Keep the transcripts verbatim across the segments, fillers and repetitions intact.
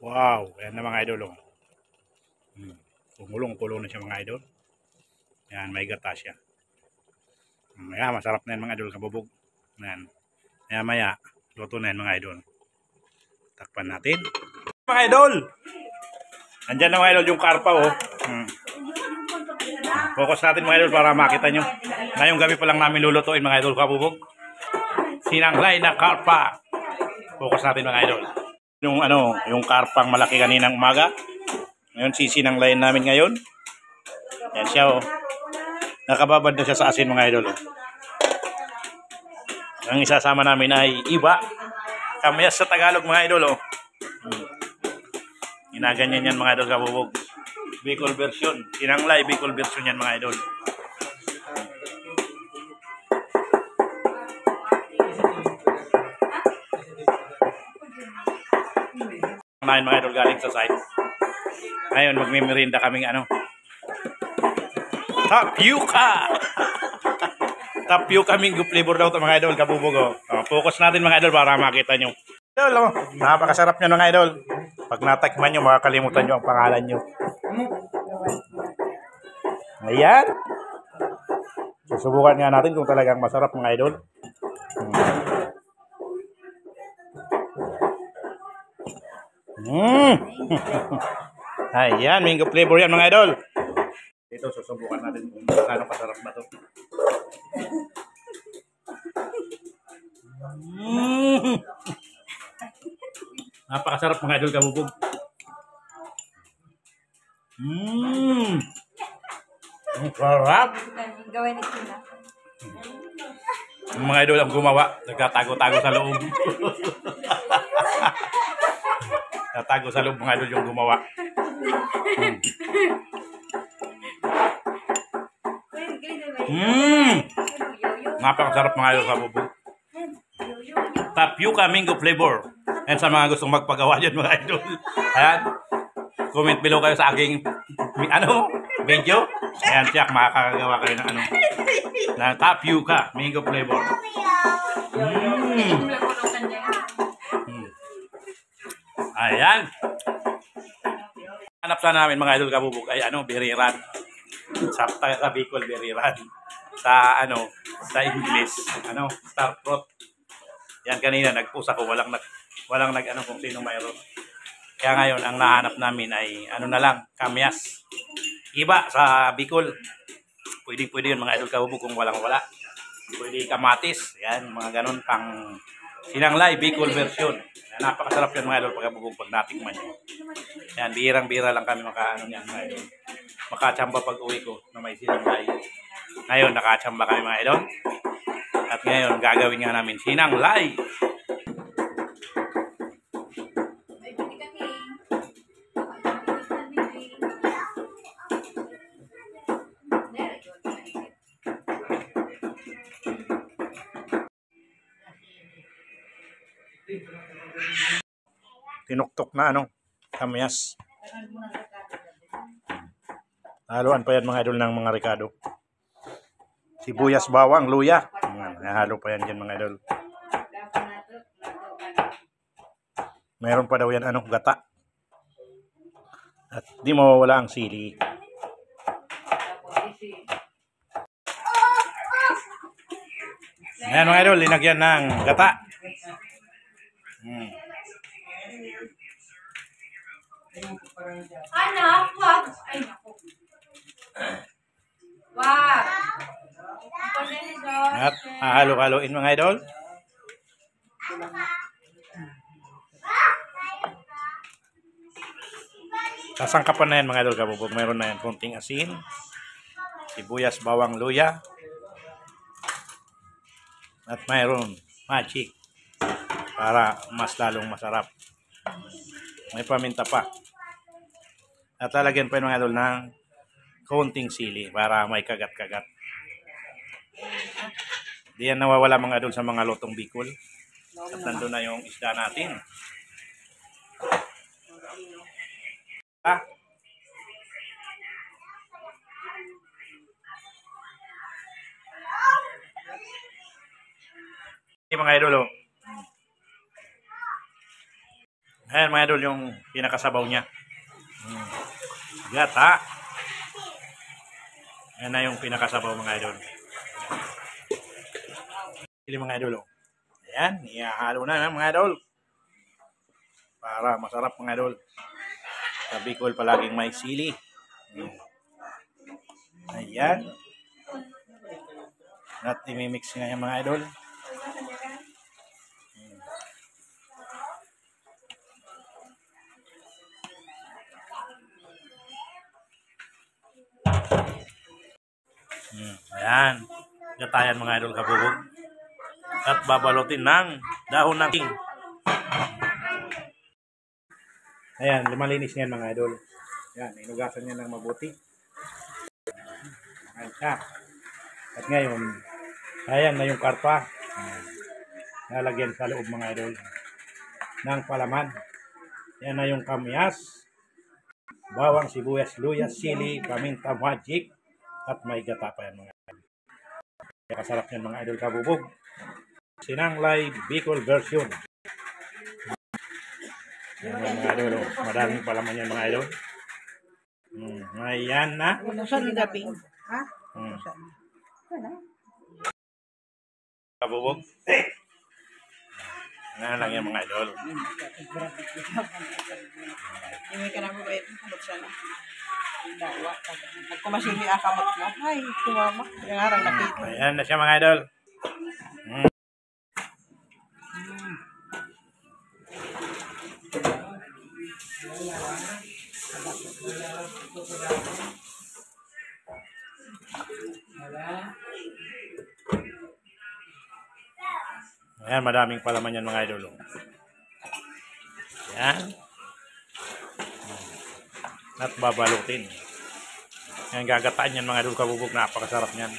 Wow, ayan na mga idol. Oh. Hmm. Kumulong-kulo na siya mga idol. Yan, may gata siya. Hmm, ayan, masarap na yan mga idol, kabubog. Yan. Maya maya, luto na yan mga idol. Takpan natin. Mga idol! Andyan na mga idol yung karpa oh. Hmm. Focus natin mga idol para makita nyo. Ngayong gabi pa lang namin lulutuin mga idol, kabubog. Sinanglay na karpa. Focus natin mga idol. Yung ano, yung karpang malaki kaninang umaga. Ngayon sisinanglayin namin ngayon. Yan siya oh. Nakababad na siya sa asin mga idol oh. Ang isasama namin ay iba. Kamyas sa Tagalog mga idol oh. Hmm. Ginaganyan yan mga idol kabubog. Bicol version. Sinanglay Bicol version yan mga idol. Namin mga idol galing sa site. Ngayon magmimerinda kaming ano. Tapioca! Tapioca mango flavor daw ito mga idol kabubog oh. Oh, focus natin mga idol para makita nyo. Idol oh. Napakasarap nyo mga idol. Pag natakman nyo makakalimutan nyo ang pangalan nyo. Ayan. Susubukan nga natin kung talagang masarap mga idol. Hmm. Ayan, mango flavor yan mga idol. Ito susubukan natin kung paano kasarap ba ito. Mm. Napakasarap mga idol kabubog. Mmm. Ang sarap. Gawin ni Tina. Ang mga idol ang gumawa, nagtatago-tago sa loob. Nagtatago sa loob mga idol yung gumawa. Mmm. Napakasarap mga idol kabubog. Tapioca mango flavor. And sa mga gustong magpagawa dyan mga idol. Ayan. Comment below kayo sa aking ano, video. Ayan, siya makakagawa kayo ng ano. Na tapioca mango flavor. Mm. Mm. Ayan. Hanap sana namin mga idol kabubog ay ano, beriran. Sa, sa Bicol beriran. Sa ano, sa English, ano, star fruit. Yan kanina nagpush ako, walang nag walang nag ano kung sino mayroon. Kaya ngayon ang nahanap namin ay ano na lang, kamyas. Iba sa Bicol. Pwede pwede yun mga idol kabubog kung walang wala. Pwede kamatis, yan mga ganun pang sinanglay Bicol version. Yan, napakasarap yan mga idol pag kabubog pag natikman niyo. Yan birang-bira lang kami makaano yan mga idol. Makachamba pag uwi ko na may sinanglay. Ngayon nakachamba kami mga idol. At ngayon, gagawin nga namin sinanglay. Tinuktok na ano, kamyas. Haluan pa yan mga idol ng mga Ricardo. Sibuyas, bawang, luya. Nahalo pa yan dyan mga idol. Meron pa daw yan ano, gata. At di mawawala ang sili. Ayan mga idol, linagyan ng gata. Hmm. Anak, wag. Ay, naku. Wag. At hahalo-haloin mga idol. Sasangkapan na yan mga idol kabubog. Meron na yan konting asin, sibuyas, bawang, luya. At mayroon magic para mas lalong masarap. May paminta pa. At lalagyan pa yung mga idol ng konting sili para may kagat-kagat. Di yan nawawala mga idol sa mga lutong Bicol. At nandun na yung isda natin. Ah. Mga idol oh. Ayan mga idol yung pinakasabaw niya. Hmm. Gata. Ayan na yung pinakasabaw mga idol. Sili mga idol. Oh. Ayan, ihahalo na na mga idol. Para masarap mga idol. Sa Bicol palaging may sili. Hmm. Ayan. At imimix nga yan mga idol. Hmm. Ayan. Gatayan mga idol kabubog. At babalutin ng dahon ng king. Ayan, lumalinis niyan mga idol. Ayan, inugasan niya ng mabuti. Ayan siya. At ngayon, ayan na yung karpa. Nalagyan sa loob mga idol ng palaman. Ayan na yung kamyas, bawang, sibuyas, luyas, sili, paminta, magic, at may gata pa yan mga idol. Kaya kasarap yan mga idol kabubog. Sinanglay Bicol version. Yan mga idol, oh. Madaming palaman yan mga idol. Hmm, ayan na. Saan yung gabi? Ha? Hmm. Saan? Kabubog. Yan lang yan mga idol. Hindi ka na mabait. Kamot siya na. Dawa. Pag kumasili ang kamot mo, ay, tumama. Yung harang nakita. Ayan na siya mga idol. Hmm. Ayan, madaming palaman yan mga idol. Ayan. At babalutin. Ayan, gagataan yan mga idol kabubog. Napakasarap yan.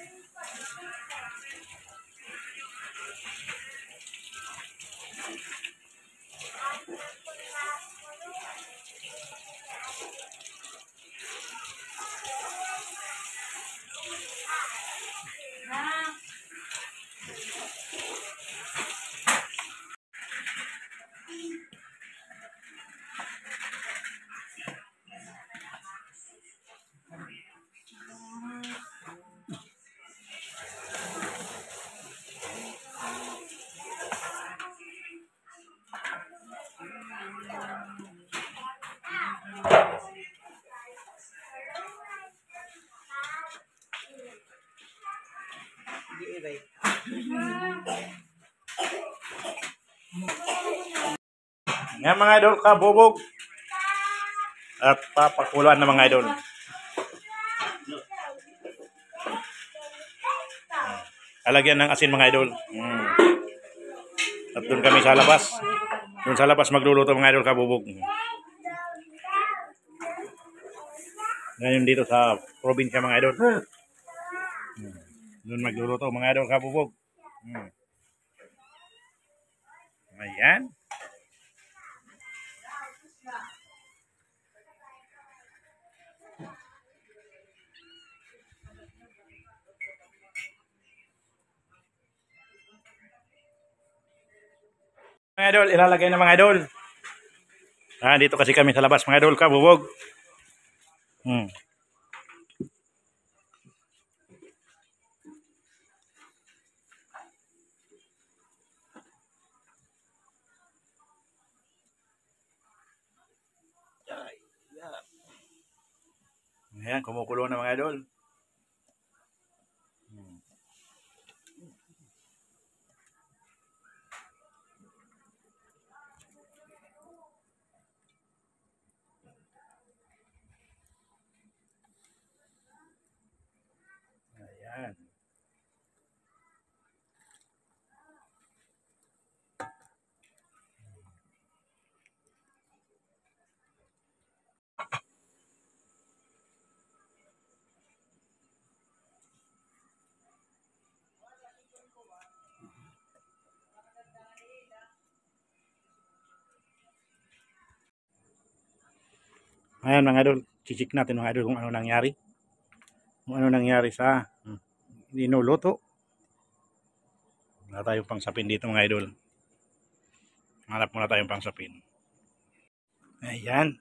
Hindi iray. Yan mga idol kabubog. At papakuluan na mga idol. Alagyan ng asin mga idol. Hmm. At doon kami sa labas. Doon sa labas magluluto mga idol kabubog. Ngayon dito sa probinsya mga idol. Hmm. Doon magluluto mga idol kabubog. Hmm. Ayan. Mga idol, ilalagay na mga idol. Ah, dito kasi kami sa labas mga idol kabubog. Hmm. Ayan, kumukulo na mga idol. Hmm. Ayan. Ayan mga idol, chichik natin mga idol kung ano nangyari. Kung ano nangyari sa hmm, inuluto. Wala tayong pangsapin dito mga idol. Hanap muna tayong pangsapin. Ayan.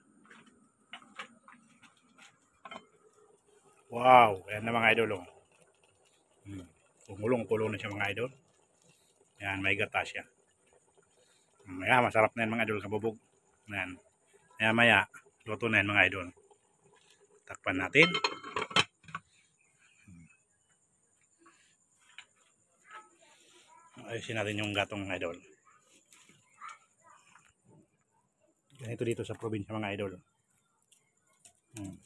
Wow, ayan na mga idol. Oh. Hmm. Pumulong-pulong na siya mga idol. Ayan, may gata siya. Maya, masarap na yan mga idol, kabubog. Ayan. Maya maya, luto na yan mga idol. Takpan natin. Ayusin natin yung gatong mga idol. Ganito dito sa probinsya mga idol. Hmm.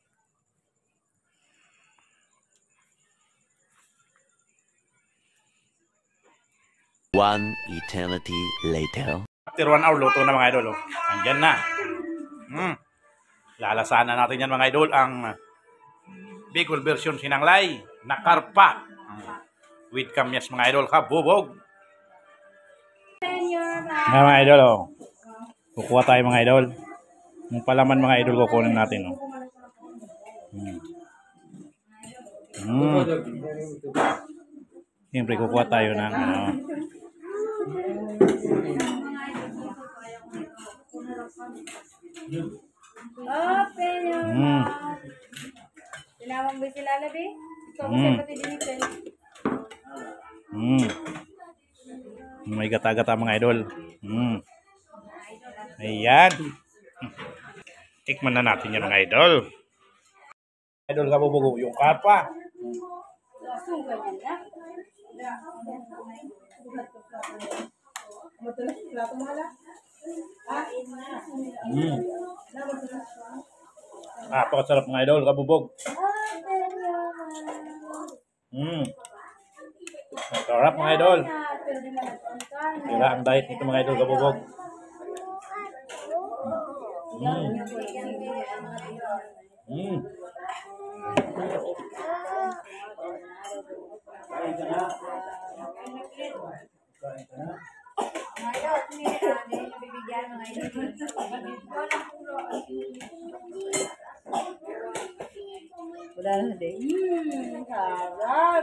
One eternity later. After one hour, luto na mga idol. Oh. Andyan na. Hmm. Lalasahan na natin yan mga idol. Ang Bicol version sinanglay na karpa. Hmm. With kamyas mga idol. Kabubog. Nga mga idol. Oh. Kukuha tayo mga idol. Yung palaman mga idol kukunin natin. Oh. Hmm. Hmm. Siyempre kukuha tayo ng ano. Open your Mm. mouth. Tinawag ba sila labi? Ikaw mo Mm. sa pati dinitin. Mm. May gata-gata mga idol. Mm. Ayan. Tikman na natin yan mga idol. Idol kabubugo yung karpa. Sugan yan na. Mm. Ah, pakasarap mga idol kabubog. Open your mouth. Mm. Sarap mga idol. Pero di man nag-on ka. Sira ang diet nito mga idol kabubog. Mm. Mm. Ngayon, minita, hindi nabibigyan ng idol. Wala na din. Hmm, sarap.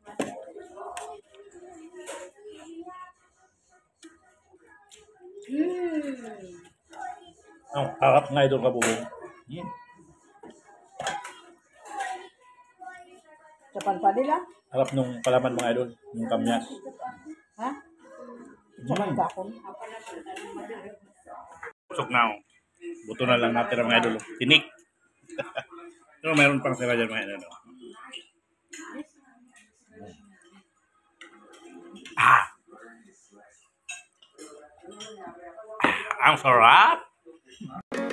Hmm. Ang harap mga idol kabubog. Mm. Kapan pa nila? Harap nung palaman mga idol. Yung kamyas. Ha? Kapan Mm. pa ako? Busog na. Oh. Buto na lang natin mga idol. Tinik. Pero mayroon pang sila dyan mga idol. Ah! Ah, ang sarap!